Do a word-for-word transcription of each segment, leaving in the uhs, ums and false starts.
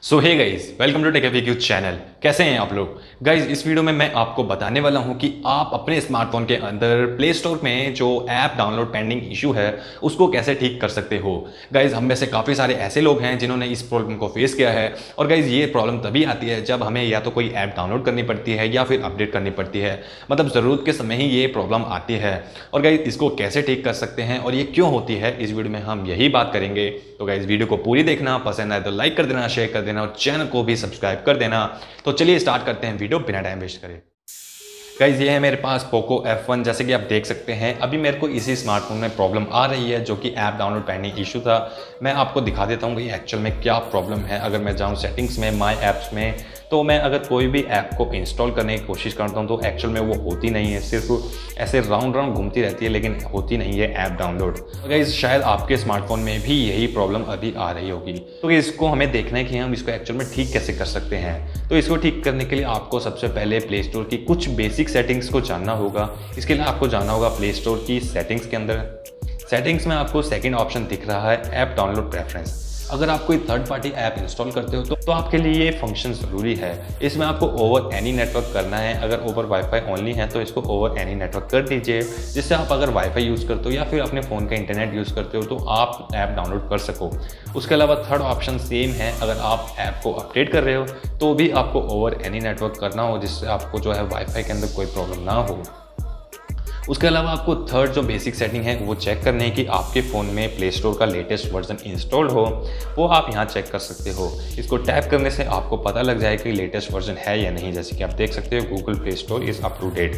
So hey guys, welcome to tech F A Q channel. कैसे हैं आप लोग गाइज? इस वीडियो में मैं आपको बताने वाला हूं कि आप अपने स्मार्टफोन के अंदर प्ले स्टोर में जो ऐप डाउनलोड पेंडिंग इशू है उसको कैसे ठीक कर सकते हो। गाइज हम में से काफ़ी सारे ऐसे लोग हैं जिन्होंने इस प्रॉब्लम को फेस किया है। और गाइज ये प्रॉब्लम तभी आती है जब हमें या तो कोई ऐप डाउनलोड करनी पड़ती है या फिर अपडेट करनी पड़ती है, मतलब ज़रूरत के समय ही ये प्रॉब्लम आती है। और गाइज इसको कैसे ठीक कर सकते हैं और ये क्यों होती है, इस वीडियो में हम यही बात करेंगे। तो गाइज वीडियो को पूरी देखना, पसंद आए तो लाइक कर देना, शेयर कर देना और चैनल को भी सब्सक्राइब कर देना। तो चलिए स्टार्ट करते हैं वीडियो बिना टाइम वेस्ट करे। गाइज ये है मेरे पास पोको एफ वन। जैसे कि आप देख सकते हैं अभी मेरे को इसी स्मार्टफोन में प्रॉब्लम आ रही है जो कि ऐप डाउनलोड पेंडिंग इशू था। मैं आपको दिखा देता हूँ कि एक्चुअल में क्या प्रॉब्लम है। अगर मैं जाऊँ सेटिंग्स में, माय ऐप्स में, तो मैं अगर कोई भी ऐप को इंस्टॉल करने की कोशिश करता हूँ तो एक्चुअल में वो होती नहीं है, सिर्फ ऐसे राउंड राउंड घूमती रहती है लेकिन होती नहीं है ऐप डाउनलोड। तो गाइस शायद आपके स्मार्टफोन में भी यही प्रॉब्लम अभी आ रही होगी। तो इसको हमें देखना है कि हम इसको एक्चुअल में ठीक कैसे कर सकते हैं। तो इसको ठीक करने के लिए आपको सबसे पहले प्ले स्टोर की कुछ बेसिक सेटिंग्स को जानना होगा। इसके लिए आपको जानना होगा प्ले स्टोर की सेटिंग्स के अंदर। सेटिंग्स में आपको सेकेंड ऑप्शन दिख रहा है ऐप डाउनलोड प्रेफरेंस। अगर आप कोई थर्ड पार्टी ऐप इंस्टॉल करते हो तो, तो आपके लिए ये फंक्शन ज़रूरी है। इसमें आपको ओवर एनी नेटवर्क करना है। अगर ओवर वाईफाई ओनली है तो इसको ओवर एनी नेटवर्क कर दीजिए, जिससे आप अगर वाईफाई यूज़ करते हो या फिर अपने फ़ोन का इंटरनेट यूज़ करते हो तो आप ऐप डाउनलोड कर सको। उसके अलावा थर्ड ऑप्शन सेम है, अगर आप ऐप को अपडेट कर रहे हो तो भी आपको ओवर एनी नेटवर्क करना हो, जिससे आपको जो है वाईफाई के अंदर कोई प्रॉब्लम ना हो। उसके अलावा आपको थर्ड जो बेसिक सेटिंग है वो चेक करनी है कि आपके फ़ोन में प्ले स्टोर का लेटेस्ट वर्जन इंस्टॉल्ड हो। वो आप यहाँ चेक कर सकते हो। इसको टैप करने से आपको पता लग जाएगा कि लेटेस्ट वर्जन है या नहीं। जैसे कि आप देख सकते हो Google Play Store is up to date.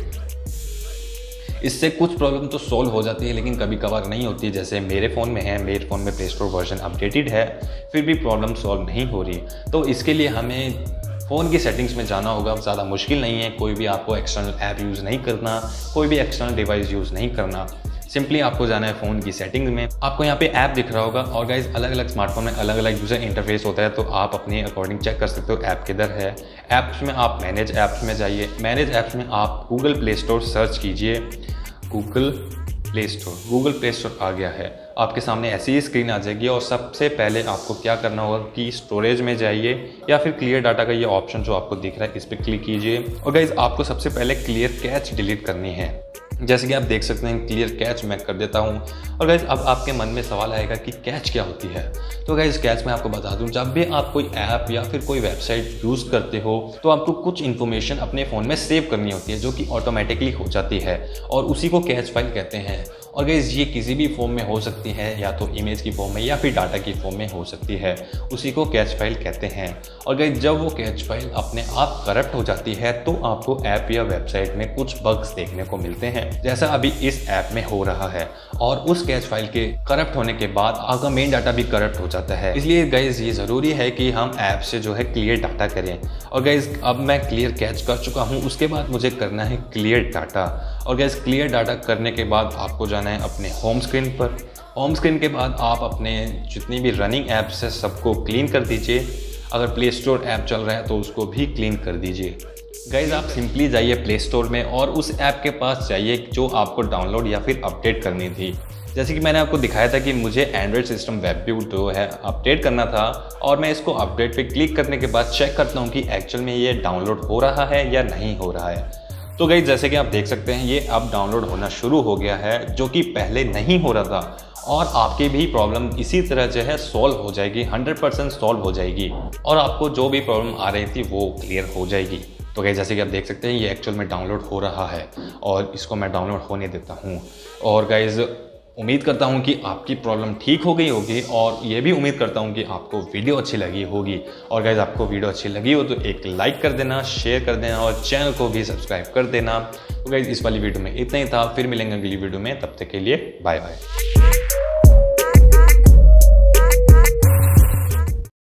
इससे कुछ प्रॉब्लम तो सॉल्व हो जाती है लेकिन कभी कभार नहीं होती। जैसे मेरे फ़ोन में है, मेरे फ़ोन में प्ले स्टोर वर्जन अपडेटेड है, फिर भी प्रॉब्लम सॉल्व नहीं हो रही। तो इसके लिए हमें फ़ोन की सेटिंग्स में जाना होगा। ज़्यादा मुश्किल नहीं है, कोई भी आपको एक्सटर्नल ऐप यूज़ नहीं करना, कोई भी एक्सटर्नल डिवाइस यूज़ नहीं करना। सिंपली आपको जाना है फ़ोन की सेटिंग में। आपको यहाँ पे ऐप दिख रहा होगा और गाइस अलग अलग स्मार्टफोन में अलग अलग यूज़र इंटरफेस होता है, तो आप अपने अकॉर्डिंग चेक कर सकते हो ऐप किधर है। ऐप्स में आप मैनेज ऐप्स में जाइए। मैनेज ऐप्स में आप गूगल प्ले स्टोर सर्च कीजिए। Google Play Store Google Play Store आ गया है। आपके सामने ऐसी ही स्क्रीन आ जाएगी और सबसे पहले आपको क्या करना होगा कि स्टोरेज में जाइए या फिर क्लियर डाटा का ये ऑप्शन जो आपको दिख रहा है इस पर क्लिक कीजिए। और गाइज आपको सबसे पहले क्लियर कैच डिलीट करनी है। जैसे कि आप देख सकते हैं क्लियर कैच मैं कर देता हूं। और गाइज अब आपके मन में सवाल आएगा कि कैच क्या होती है। तो गाइज कैच मैं आपको बता दूं, जब भी आप कोई ऐप या फिर कोई वेबसाइट यूज़ करते हो तो आपको कुछ इन्फॉर्मेशन अपने फ़ोन में सेव करनी होती है जो कि ऑटोमेटिकली हो जाती है और उसी को कैच फाइल कहते हैं। और गाइज ये किसी भी फॉर्म में हो सकती है, या तो इमेज की फॉर्म में या फिर डाटा की फॉर्म में हो सकती है, उसी को कैच फाइल कहते हैं। और गाइज जब वो कैच फाइल अपने आप करप्ट हो जाती है तो आपको ऐप या वेबसाइट में कुछ बग्स देखने को मिलते हैं, जैसा अभी इस ऐप में हो रहा है। और उस कैच फाइल के करप्ट होने के बाद आपका मेन डाटा भी करप्ट हो जाता है। इसलिए गाइज ये ज़रूरी है कि हम ऐप से जो है क्लियर डाटा करें। और गाइज अब मैं क्लियर कैच कर चुका हूँ, उसके बाद मुझे करना है क्लियर डाटा। और गाइज क्लियर डाटा करने के बाद आपको जाना है अपने होम स्क्रीन पर। होम स्क्रीन के बाद आप अपने जितनी भी रनिंग ऐप्स है सबको क्लीन कर दीजिए। अगर प्ले स्टोर ऐप चल रहा है तो उसको भी क्लीन कर दीजिए। गाइज आप सिंपली जाइए प्ले स्टोर में और उस ऐप के पास जाइए जो आपको डाउनलोड या फिर अपडेट करनी थी। जैसे कि मैंने आपको दिखाया था कि मुझे एंड्रॉयड सिस्टम वेब व्यू जो है अपडेट करना था, और मैं इसको अपडेट पे क्लिक करने के बाद चेक करता हूँ कि एक्चुअल में ये डाउनलोड हो रहा है या नहीं हो रहा है। तो गाइज जैसे कि आप देख सकते हैं ये अब डाउनलोड होना शुरू हो गया है, जो कि पहले नहीं हो रहा था। और आपकी भी प्रॉब्लम इसी तरह जो है सॉल्व हो जाएगी, हंड्रेड परसेंट सॉल्व हो जाएगी और आपको जो भी प्रॉब्लम आ रही थी वो क्लियर हो जाएगी। तो गाइस जैसे कि आप देख सकते हैं ये एक्चुअल में डाउनलोड हो रहा है और इसको मैं डाउनलोड होने देता हूँ। और गाइस उम्मीद करता हूँ कि आपकी प्रॉब्लम ठीक हो गई होगी और ये भी उम्मीद करता हूँ कि आपको वीडियो अच्छी लगी होगी। और गाइस आपको वीडियो अच्छी लगी हो तो एक लाइक कर देना, शेयर कर देना और चैनल को भी सब्सक्राइब कर देना। तो गाइस इस वाली वीडियो में इतना ही था, फिर मिलेंगे अगली वीडियो में, तब तक के लिए बाय बाय।